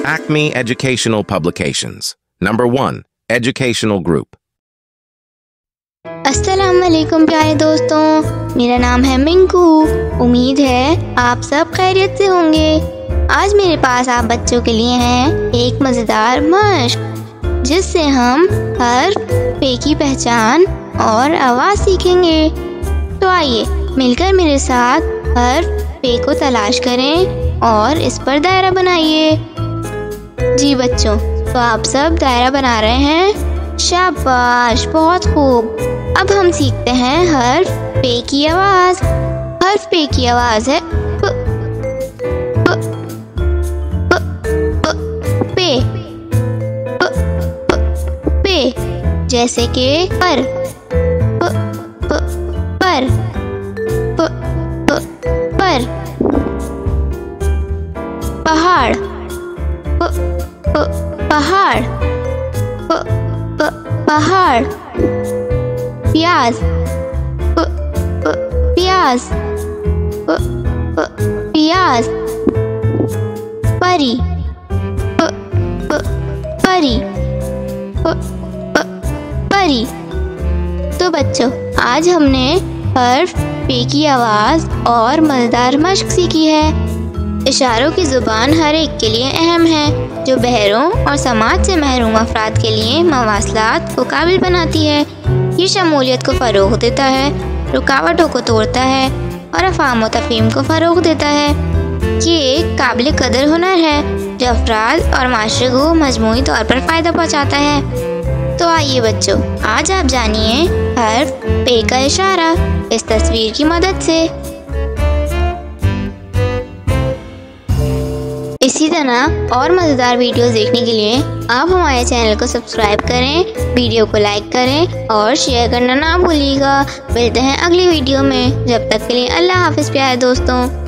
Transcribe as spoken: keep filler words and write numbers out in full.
Acme Educational Publications. Number one. Educational Group. अस्सलाम वालेकुम प्यारे दोस्तों, मेरा नाम है मिंकू। उम्मीद है आप सब खैरियत से होंगे। आज मेरे पास आप बच्चों के लिए है एक मज़ेदार मशक जिससे हम हर पे की पहचान और आवाज़ सीखेंगे। तो आइए मिलकर मेरे साथ हर पे को तलाश करें और इस पर दायरा बनाइए। जी बच्चों, तो आप सब दायरा बना रहे हैं? शाबाश, बहुत खूब। अब हम सीखते हैं हर्फ पे की आवाज। हर्फ पे की आवाज है प, प, प, प, पे प, प, पे। जैसे कि पर प, प, पर प, प, पर। पहाड़ प, प, पहाड़ प, प, पहाड़। प्याज प, प, प्याज प, प, प्याज। परी प, प, परी प, प, परी। तो बच्चों, आज हमने हर्फ पे की आवाज़ और मज़ेदार मशक सीखी है। इशारों की ज़ुबान हर एक के लिए अहम है, जो बहरों और समाज से महरूम अफराद के लिए मवासलात को काबिल बनाती है। ये शमूलियत को फ़रोग़ देता है, रुकावटों को तोड़ता है और अफ़ाम व तफ़हीम को फ़रोग़ देता है। ये एक काबिल कदर हुनर है जो अफराद और माशरे को मजमूई तौर पर फ़ायदा पहुँचाता है। तो आइए बच्चों, आज आप जानिए हर्फ पे का इशारा इस तस्वीर की मदद से। इसी तरह और मज़ेदार वीडियोस देखने के लिए आप हमारे चैनल को सब्सक्राइब करें, वीडियो को लाइक करें और शेयर करना ना भूलिएगा। मिलते हैं अगली वीडियो में, जब तक के लिए अल्लाह हाफ़िज़ प्यारे दोस्तों।